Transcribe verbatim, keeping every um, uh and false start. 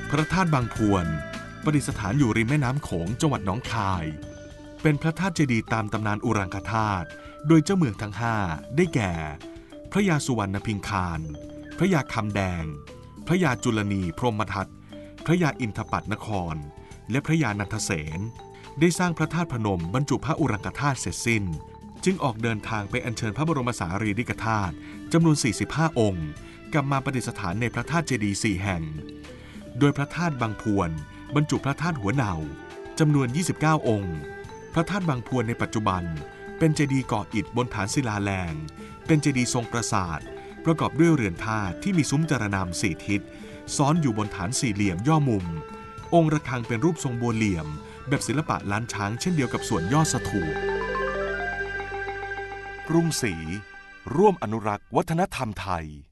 พระธาตุบางพวนประดิษฐานอยู่ริมแม่น้ำโขงจังหวัดหนองคายเป็นพระธาตุเจดีย์ตามตำนานอุรังคธาตุโดยเจ้าเมืองทั้งห้าได้แก่พระยาสุวรรณพิงคารพระยาคำแดงพระยาจุลนีพรหมทัตพระยาอินทปัตนครและพระยานันทเสนได้สร้างพระธาตุพนมบรรจุพระอุรังคธาตุเสร็จสิ้นจึงออกเดินทางไปอัญเชิญพระบรมสารีริกธาตุจำนวนสี่สิบห้าองค์กลับมาประดิษฐานในพระธาตุเจดีย์สี่แห่งโดยพระธาตุบางพวนบรรจุพระธาตุหัวเหนาจำนวนยี่สิบเก้าองค์พระธาตุบางพวนในปัจจุบันเป็นเจดีย์ก่ออิฐบนฐานศิลาแรงเป็นเจดีย์ทรงปราสาทประกอบด้วยเรือนธาตุที่มีซุ้มจารณามสี่ทิศซ้อนอยู่บนฐานสี่เหลี่ยมย่อมุมองค์ระฆังเป็นรูปทรงบัวเหลี่ยมแบบศิลปะล้านช้างเช่นเดียวกับส่วนยอดสถูปกรุงศรีร่วมอนุรักษ์วัฒนธรรมไทย